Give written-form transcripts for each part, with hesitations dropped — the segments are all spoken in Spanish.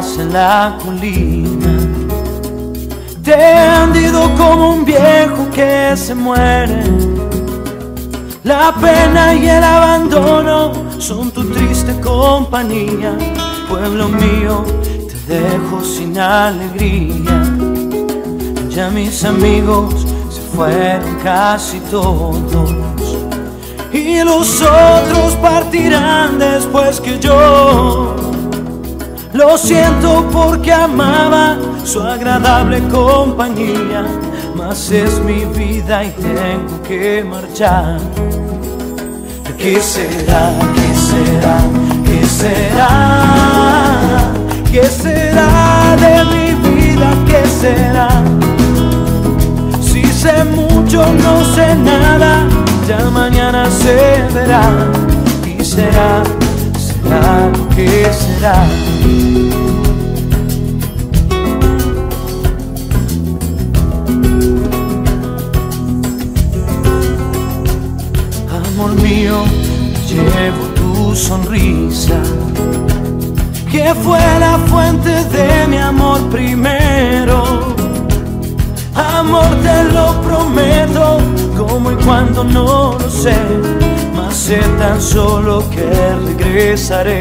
paz en la colina, tendido como un viejo que se muere. La pena y el abandono son tu triste compañía. Pueblo mío, te dejo sin alegría. Ya mis amigos se fueron casi todos, y los otros partirán después que yo. Lo siento porque amaba su agradable compañía, mas es mi vida y tengo que marchar. ¿Qué será? ¿Qué será? ¿Qué será? ¿Qué será de mi vida? ¿Qué será? Si sé mucho, no sé nada, ya mañana se verá. Y será, será lo que será. Amor mío, llevo tu sonrisa, que fue la fuente de mi amor primero. Amor, te lo prometo, como y cuando no lo sé, mas sé tan solo que regresaré.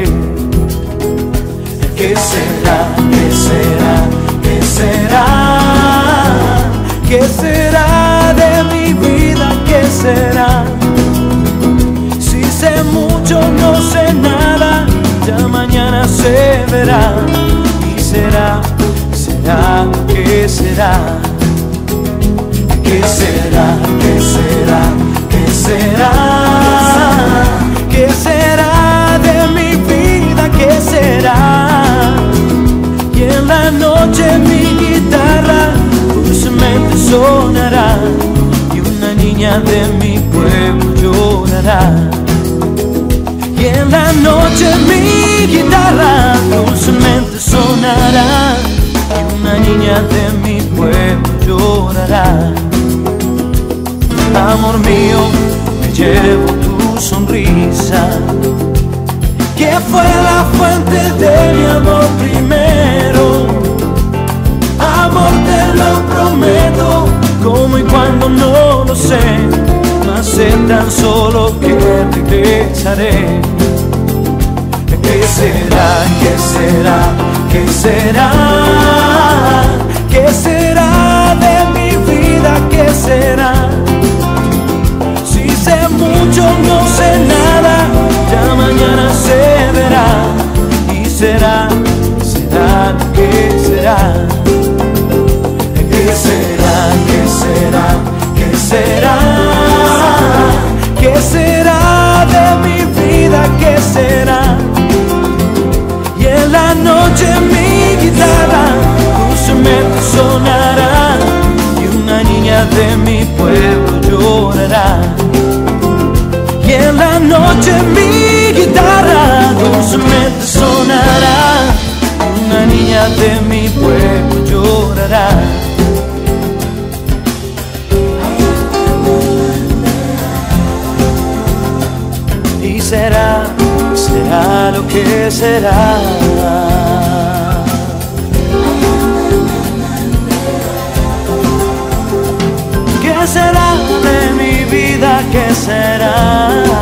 ¿Qué será? ¿Qué será? ¿Qué será? ¿Qué será de mi vida? ¿Qué será? Si sé mucho, no sé nada, ya mañana se verá. Y será, será lo que será. ¿Qué será? ¿Qué será? ¿Qué será? ¿Qué será de mi vida? ¿Qué será? Y en la noche mi guitarra dulcemente sonará, y una niña de mi pueblo llorará. Y en la noche mi guitarra dulcemente sonará, y una niña de mi pueblo llorará. Amor mío, me llevo tu sonrisa, que fue la fuente de mi amor primero. Amor, te lo prometo, como y cuando no lo sé, mas sé tan solo que regresaré. ¿Qué será? ¿Qué será? ¿Qué será? ¿Qué será de mi vida? ¿Qué será? Si sé mucho, no sé nada, ya mañana se verá. Y será, será lo que será. ¿Qué será? ¿Qué será? ¿Qué será? ¿Qué será de mi vida? ¿Qué será? Y en la noche mi guitarra dulcemente sonará, y una niña de mi pueblo llorará. Y en la noche mi guitarra dulcemente sonará, y una niña de mi pueblo llorará. Y será, será lo que será. ¿Qué será de mi vida? ¿Qué será?